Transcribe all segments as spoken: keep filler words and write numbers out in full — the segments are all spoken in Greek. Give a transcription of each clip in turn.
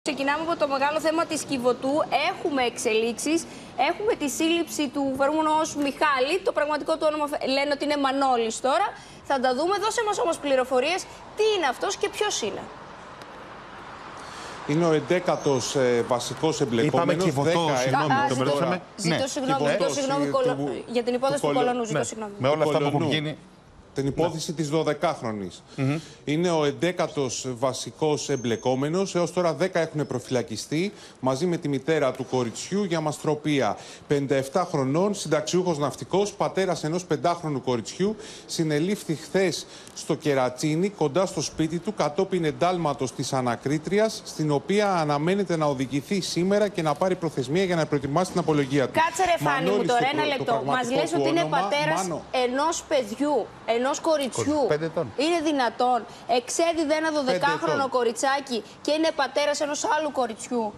Ξεκινάμε από το μεγάλο θέμα της Κιβωτού. Έχουμε εξελίξεις. Έχουμε τη σύλληψη του φερούμενου ως Μιχάλη. Το πραγματικό του όνομα λένε ότι είναι Μανώλης τώρα. Θα τα δούμε. Δώσε μας όμως πληροφορίες. Τι είναι αυτός και ποιος είναι. Είναι ο εντέκατος ε, βασικός εμπλεκόμενος. Είπαμε Κιβωτό, συγγνώμη, το μπερδέψαμε. Ζητώ συγγνώμη, ζητώ συγγνώμη για την υπόθεση του Κολονού. Ζητώ συγγνώμη. Με όλα αυτά που έχουν γίνει. Την υπόθεση ναι. της δωδεκάχρονης. Mm-hmm. Είναι ο εντέκατος βασικός εμπλεκόμενος. Έως τώρα δέκα έχουν προφυλακιστεί μαζί με τη μητέρα του κοριτσιού για μαστροπία. πενήντα επτά χρονών, συνταξιούχος ναυτικός, πατέρας ενός πεντάχρονου κοριτσιού. Συνελήφθη χθες στο Κερατσίνι, κοντά στο σπίτι του, κατόπιν εντάλματος της ανακρίτριας, στην οποία αναμένεται να οδηγηθεί σήμερα και να πάρει προθεσμία για να προετοιμάσει την απολογία του. Κάτσε ρε Φάνη μου τώρα, ένα λεπτό. Μας λες ότι είναι πατέρας Μάνο... ενός παιδιού. Ενός κοριτσιού. Είναι δυνατόν? Εξέδιδε ένα δωδεκάχρονο κοριτσάκι και είναι πατέρας ενός άλλου κοριτσιού.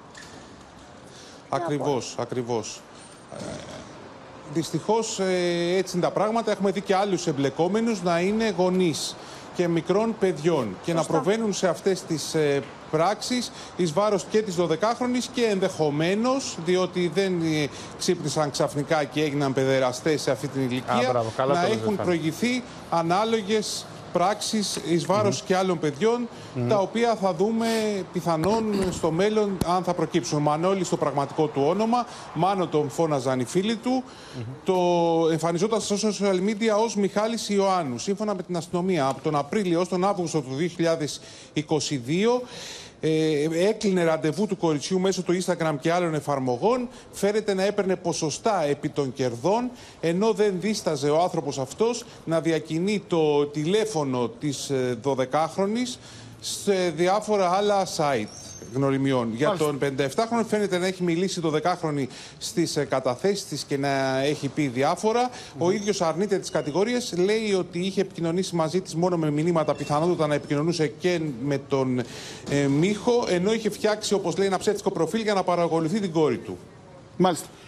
Ακριβώς, ακριβώς. Ε, δυστυχώς ε, έτσι είναι τα πράγματα. Έχουμε δει και άλλους εμπλεκόμενους να είναι γονείς και μικρών παιδιών και Σωστά. να προβαίνουν σε αυτές τις ε, πράξεις εις βάρος και της δωδεκάχρονης και ενδεχομένως, διότι δεν ε, ξύπνησαν ξαφνικά και έγιναν παιδεραστές σε αυτή την ηλικία, Α, μπράβο, καλά να έχουν προηγηθεί ανάλογες πράξεις εις βάρος mm-hmm. και άλλων παιδιών, mm-hmm. τα οποία θα δούμε πιθανόν στο μέλλον αν θα προκύψουν. Μανώλη στο πραγματικό του όνομα, Μάνο τον φώναζαν οι φίλοι του, mm-hmm. το εμφανιζόταν στα social media ως Μιχάλης Ιωάννου. Σύμφωνα με την αστυνομία, από τον Απρίλιο ως τον Αύγουστο του δύο χιλιάδες είκοσι δύο, Ε, έκλεινε ραντεβού του κοριτσιού μέσω του Instagram και άλλων εφαρμογών. Φέρεται να έπαιρνε ποσοστά επί των κερδών, ενώ δεν δίσταζε ο άνθρωπος αυτός να διακινεί το τηλέφωνο της δωδεκάχρονης σε διάφορα άλλα site γνωριμιών. Για τον πενήντα επτάχρονο φαίνεται να έχει μιλήσει το δεκάχρονη στις καταθέσεις της και να έχει πει διάφορα. Mm-hmm. Ο ίδιος αρνείται τις κατηγορίες, λέει ότι είχε επικοινωνήσει μαζί της μόνο με μηνύματα, πιθανότατα να επικοινωνούσε και με τον ε, Μίχο, ενώ είχε φτιάξει, όπως λέει, ένα ψεύτικο προφίλ για να παρακολουθεί την κόρη του. Μάλιστα.